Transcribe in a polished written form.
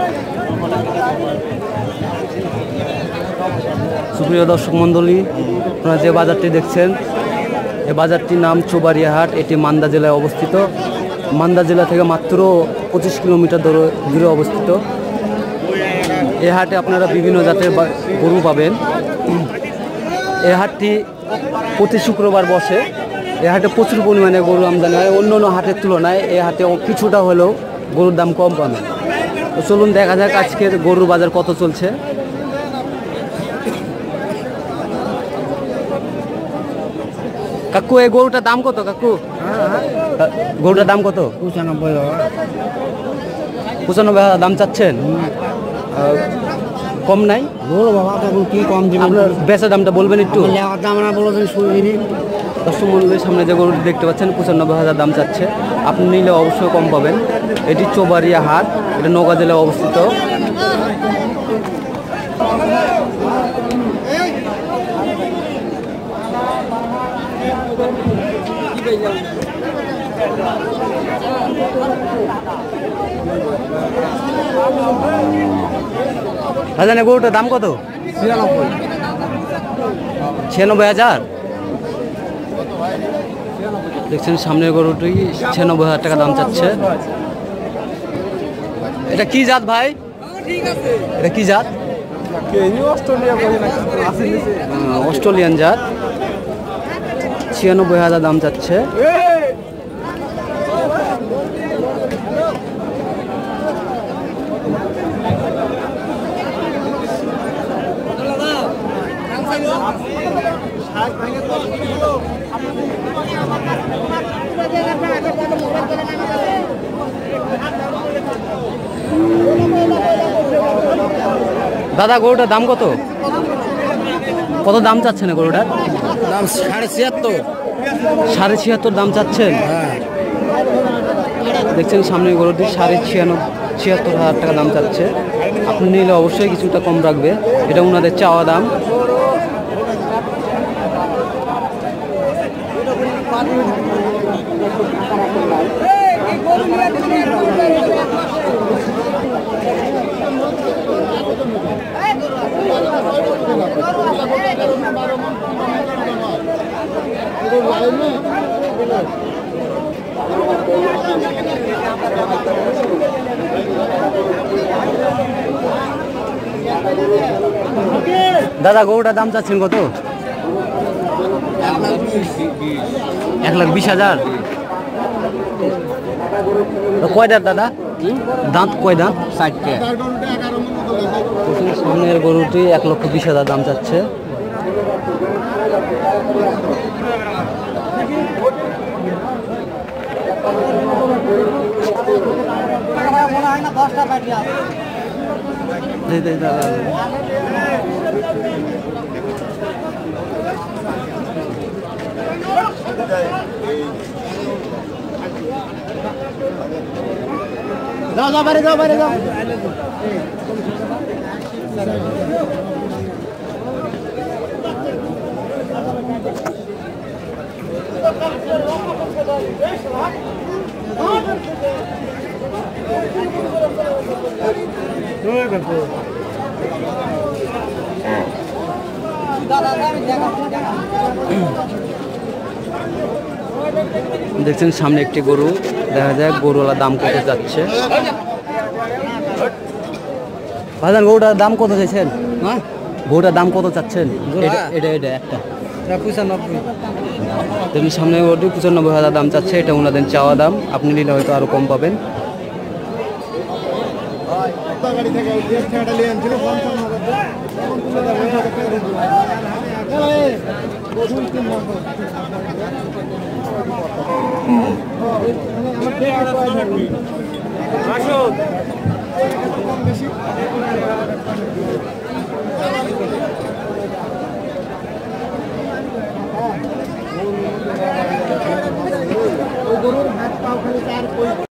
সুপ্রিয় দর্শক মণ্ডলী, আপনারা যে বাজারটি দেখছেন এই বাজারটির নাম চৌবাড়িয়া হাট। এটি মান্দা জেলায় অবস্থিত। মান্দা জেলা থেকে মাত্র 25 কিলোমিটার দূরে অবস্থিত। এই হাটে আপনারা বিভিন্ন জাতের গরু পাবেন। এই হাটটি প্রতি শুক্রবার বসে। এই হাটে প্রচুর পরিমাণে গরু আমদানি হয়। অন্য অন্য হাটের তুলনায় এই হাটে কিছুটা হলেও গরুর দাম কম পাবেন। তো চলুন দেখা যাক আজকের গরুর বাজার কত চলছে। কাকু, এই গরুটার দাম কত? কাকু, গরুটার দাম কত? 95,000 দাম চাচ্ছেন? কম নাই? কি কম আপনার বেচা দামটা বলবেন একটু? দর্শক মণ্ডলীর সামনে যে গরুটি দেখতে পাচ্ছেন 95,000 দাম চাচ্ছে। আপনি নিলে অবশ্যই কম পাবেন। এটি চৌবাড়িয়া হাট, এটা নওগাঁ জেলায় অবস্থিত। হাজার গরুটার দাম কত? 96,000। দেখছেন সামনের গরুটি 96,000 টাকা দাম চাচ্ছে। এটা কি জাত ভাই? এটা কি জাত? অস্ট্রেলিয়ান জাত। 96,000 দাম চাচ্ছে। দাদা, গরুটার দাম কত? কত দাম চাচ্ছেন গরুটার? দাম 76,500। 76,500 দাম চাচ্ছেন? দেখছেন সামনে গরুটি 76,500 টাকা দাম চাচ্ছে। আপনি নিলে অবশ্যই কিছুটা কম রাখবে, এটা ওনাদের চাওয়া দাম। দাদা, গরুটার দাম চাচ্ছেন কত? 1,20,000। কয় দাঁত দাদা? দাঁত কয় দাঁত? 60টা। সামনের গরুটি 1,20,000 দাম চাচ্ছে। যাও বাইরে যাও। দেখছেন সামনে একটি গরু, দেখা যায় গরুওয়ালা দাম কত যাচ্ছে। ভাইজান, গরুটার দাম কত চাইছেন? হ্যাঁ, গরুটার দাম কত চাচ্ছেন? এটা একটা 95। তেমনি সামনে গরুটি 95,000 দাম চাচ্ছে, এটা ওনাদের চাওয়া দাম। আপনি নিলে হয়তো আরো কম পাবেন। আসুন।